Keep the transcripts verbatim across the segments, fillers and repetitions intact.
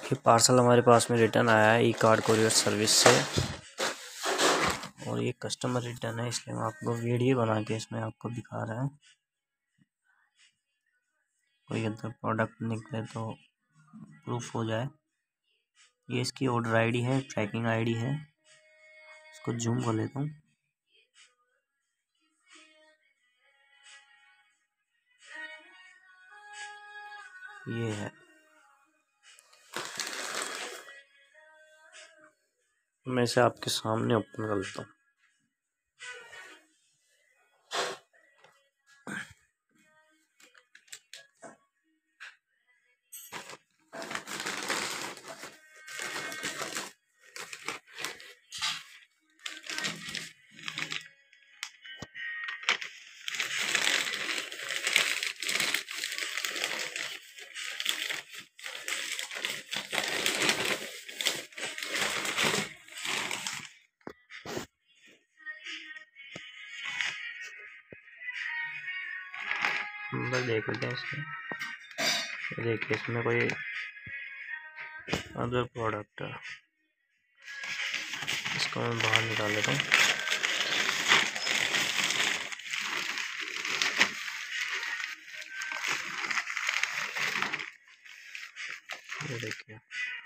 ये पार्सल हमारे पास में रिटर्न आया है ई कार्ड कोरियर सर्विस से, और ये कस्टमर रिटर्न है, इसलिए हम आपको वीडियो बना के इसमें आपको दिखा रहे हैं। कोई अदर प्रोडक्ट निकले तो प्रूफ हो जाए। ये इसकी ऑर्डर आईडी है, ट्रैकिंग आईडी है। इसको जूम कर लेता हूँ। ये है, मैं इसे आपके सामने ओपन कर लेता हूँ। अंदर देख लेते हैं इसमें। देखिए इसमें कोई अदर प्रोडक्ट है, इसको मैं बाहर निकाल लेता हूँ। ये देखिए,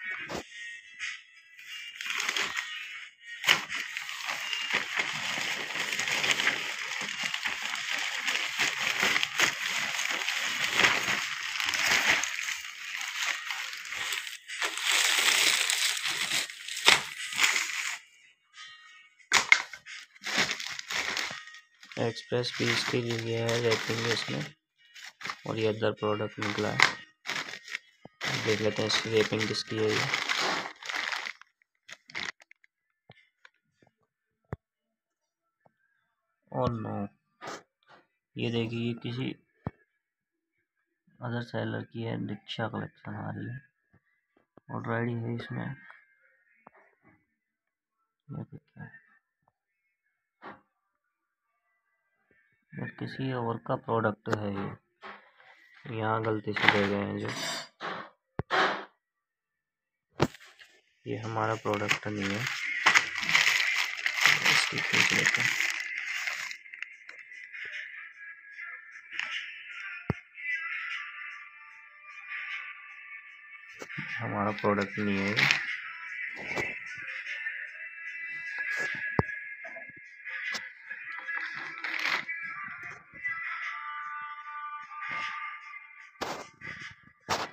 एक्सप्रेस पीस के लिए है रैपिंग इसमें, और ये अदर प्रोडक्ट निकला है। देख लेते हैं इसकी रैपिंग किसकी है। ये और नो, ये देखिए ये किसी अदर सेलर की है, दीक्षा कलेक्शन आ रही है। ऑर्डर आईडी है इसमें, ये देखिए। ये किसी और का प्रोडक्ट है, ये यहाँ गलती से दे गए हैं जो। ये हमारा प्रोडक्ट नहीं है। इसकी खींच लेते हैं। हमारा प्रोडक्ट नहीं है।